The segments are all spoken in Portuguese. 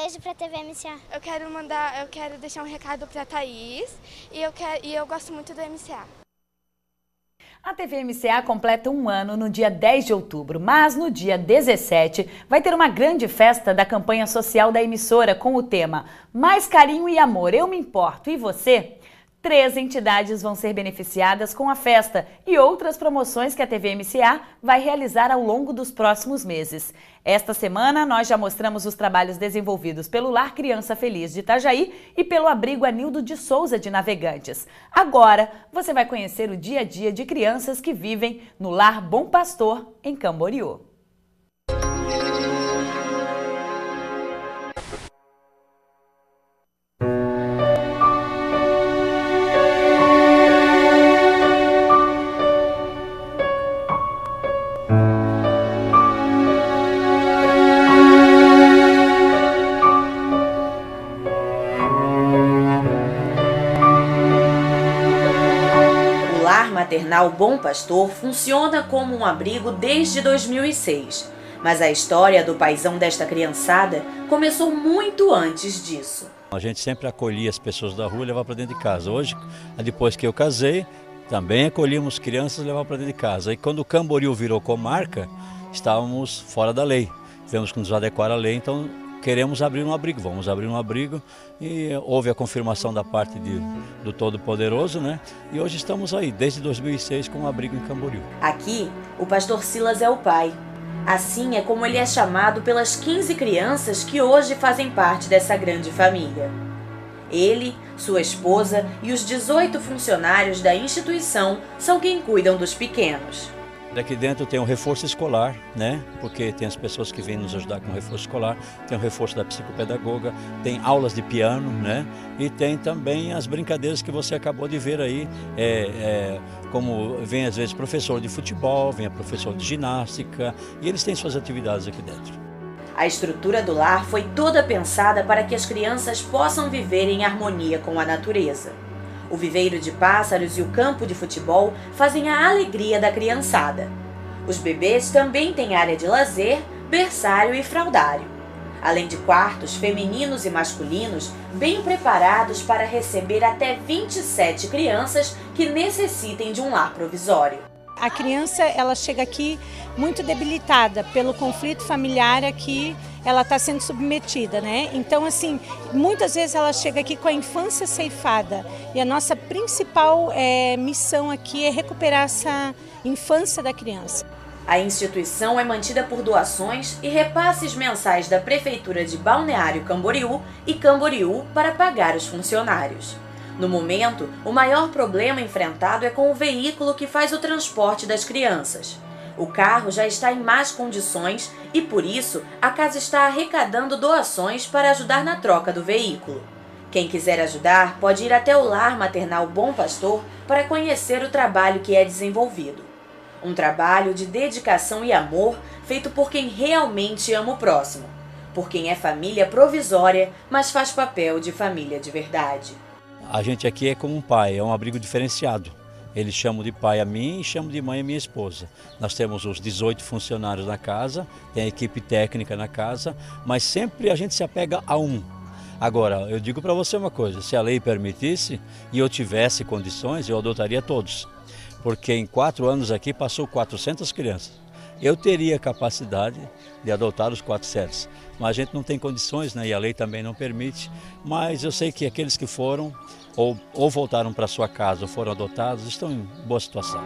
beijo pra TV MCA. Eu quero deixar um recado pra Thaís e eu gosto muito do MCA. A TV MCA completa um ano no dia 10 de outubro, mas no dia 17 vai ter uma grande festa da campanha social da emissora com o tema Mais Carinho e Amor, Eu Me Importo e Você? 3 entidades vão ser beneficiadas com a festa e outras promoções que a TV MCA vai realizar ao longo dos próximos meses. Esta semana, nós já mostramos os trabalhos desenvolvidos pelo Lar Criança Feliz de Itajaí e pelo Abrigo Anildo de Souza de Navegantes. Agora, você vai conhecer o dia a dia de crianças que vivem no Lar Bom Pastor, em Camboriú. Maternal Bom Pastor funciona como um abrigo desde 2006, mas a história do paizão desta criançada começou muito antes disso. A gente sempre acolhia as pessoas da rua e levava para dentro de casa. Hoje, depois que eu casei, também acolhíamos crianças e levava para dentro de casa. E quando o Camboriú virou comarca, estávamos fora da lei. Tivemos que nos adequar à lei, então queremos abrir um abrigo, vamos abrir um abrigo e houve a confirmação da parte do Todo-Poderoso, né? E hoje estamos aí, desde 2006, com um abrigo em Camboriú. Aqui, o pastor Silas é o pai. Assim é como ele é chamado pelas 15 crianças que hoje fazem parte dessa grande família. Ele, sua esposa e os 18 funcionários da instituição são quem cuidam dos pequenos. Aqui dentro tem um reforço escolar, né? Porque tem as pessoas que vêm nos ajudar com o reforço escolar, tem o reforço da psicopedagoga, tem aulas de piano, né? E tem também as brincadeiras que você acabou de ver aí, como vem às vezes professor de futebol, vem professor de ginástica, e eles têm suas atividades aqui dentro. A estrutura do lar foi toda pensada para que as crianças possam viver em harmonia com a natureza. O viveiro de pássaros e o campo de futebol fazem a alegria da criançada. Os bebês também têm área de lazer, berçário e fraldário, além de quartos femininos e masculinos bem preparados para receber até 27 crianças que necessitem de um lar provisório. A criança, ela chega aqui muito debilitada pelo conflito familiar a que ela está sendo submetida, né? Então, assim, muitas vezes ela chega aqui com a infância ceifada e a nossa principal missão aqui é recuperar essa infância da criança. A instituição é mantida por doações e repasses mensais da Prefeitura de Balneário Camboriú e Camboriú para pagar os funcionários. No momento, o maior problema enfrentado é com o veículo que faz o transporte das crianças. O carro já está em más condições e, por isso, a casa está arrecadando doações para ajudar na troca do veículo. Quem quiser ajudar pode ir até o Lar Maternal Bom Pastor para conhecer o trabalho que é desenvolvido. Um trabalho de dedicação e amor feito por quem realmente ama o próximo, por quem é família provisória, mas faz papel de família de verdade. A gente aqui é como um pai, é um abrigo diferenciado. Eles chamam de pai a mim e chamam de mãe a minha esposa. Nós temos os 18 funcionários na casa, tem a equipe técnica na casa, mas sempre a gente se apega a um. Agora, eu digo para você uma coisa, se a lei permitisse e eu tivesse condições, eu adotaria todos. Porque em 4 anos aqui passou 400 crianças. Eu teria capacidade de adotar os 400, mas a gente não tem condições, né? E a lei também não permite. Mas eu sei que aqueles que foram ou voltaram para sua casa ou foram adotados estão em boa situação.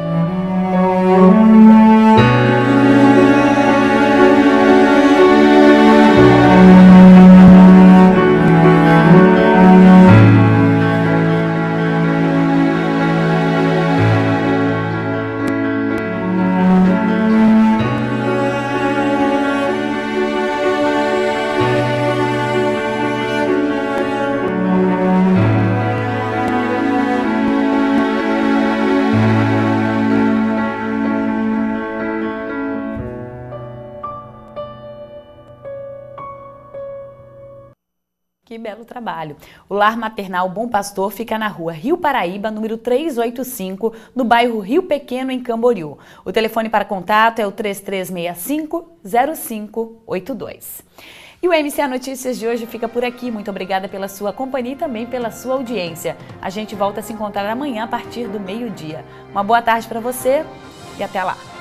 Que belo trabalho. O Lar Maternal Bom Pastor fica na rua Rio Paraíba, número 385, no bairro Rio Pequeno, em Camboriú. O telefone para contato é o 3365-0582. E o MCA Notícias de hoje fica por aqui. Muito obrigada pela sua companhia e também pela sua audiência. A gente volta a se encontrar amanhã a partir do meio-dia. Uma boa tarde para você e até lá.